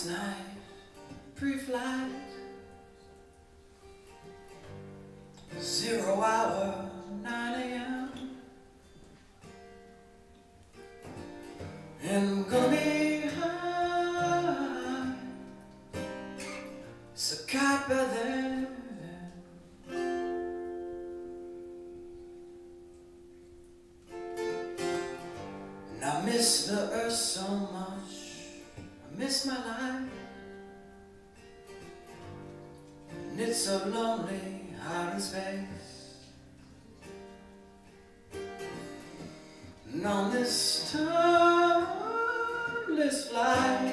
Last night, pre-flight, 0 hour, 9 a.m. And I'm gonna be high, so caught by then. And I miss the earth so much, I miss my life. And it's so lonely out in space. And on this timeless flight,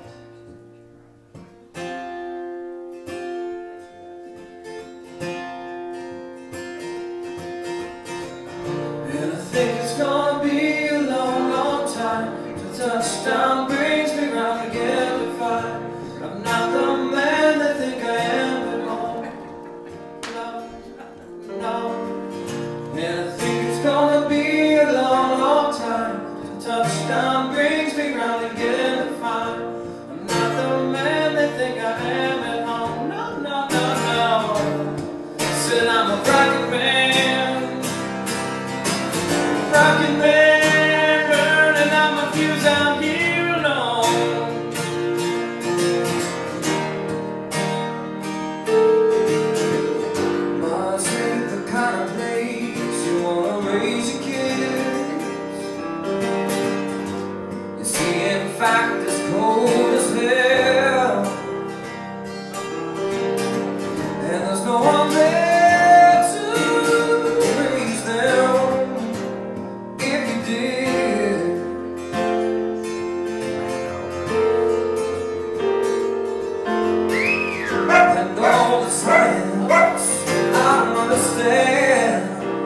and I think it's gonna be a long, long time till touchdown brings me round again to find I'm not the man they think I am at home. No, no. And I think it's gonna be a long, long time till touchdown brings me round again to find I'm not the man they think I am at home. No, no, no, no. Said I'm a rocket man, rocket man, burning out my fuse out here alone. Mars ain't the kind of place you wanna raise your kids. You see, in fact, it's cold as hell, and there's no one there to raise them if you did. And all the science I don't understand.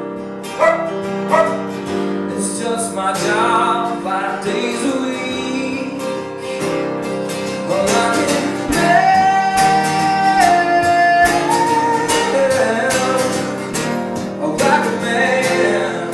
It's just my job 5 days a week. Well, I can man, a rocket man.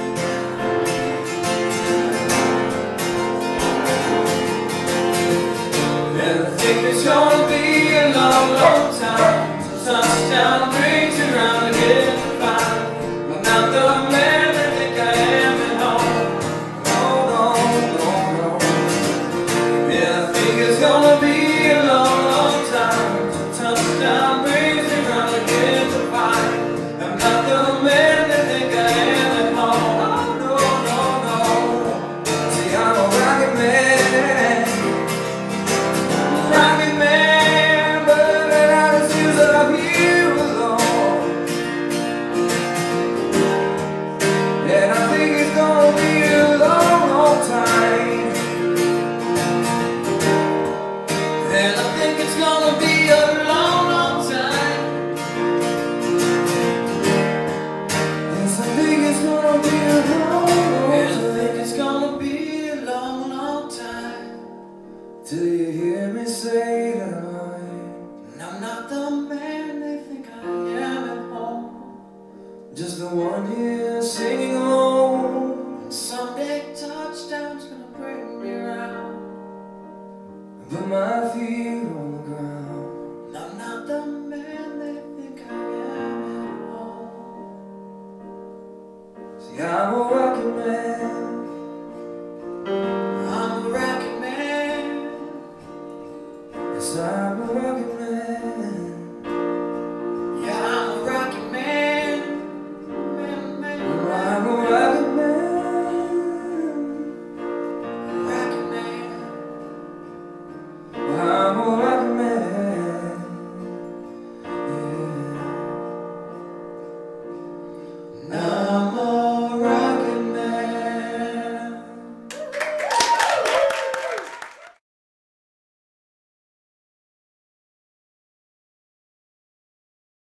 And I think it's gonna be a long, long time till touchdown brings me round again to find I'm not the man they think I am at home. No, no, no, no. Yeah, I think it's gonna be a long, long time till touchdown brings me round again to find I'm not the man they think I am at home. Oh, no, no, no. See, I'm a rocket man, rocket man, burning out his fuse out here alone. And I think it's gonna be a long, long time. And I think it's gonna be a long, long time. Yes, I think it's gonna be a long, long time. And I think it's gonna be a long, long time till you hear me say that I'm not the man they think I am at home. Just the one here singing alone. And someday touchdown's gonna bring me around and put my feet on the ground. And I'm not the man they think I am at home. See, I'm a rocket man.